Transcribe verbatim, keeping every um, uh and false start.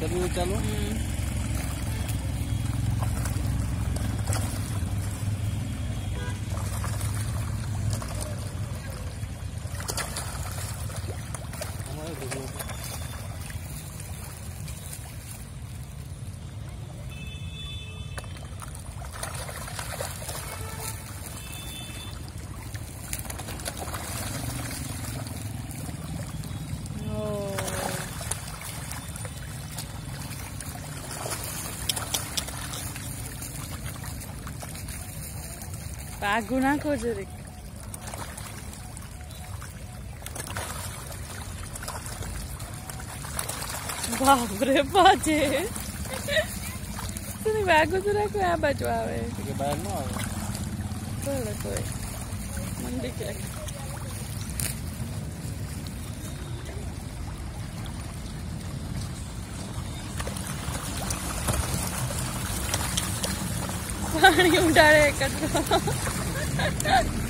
भी चालू Paguna ko jari. बाप रे बाजे तूने बैग उतरा को यहाँ बचवावे के बैग ना आवे बोले कोई मंडी के पानी उड़ा रहे कटो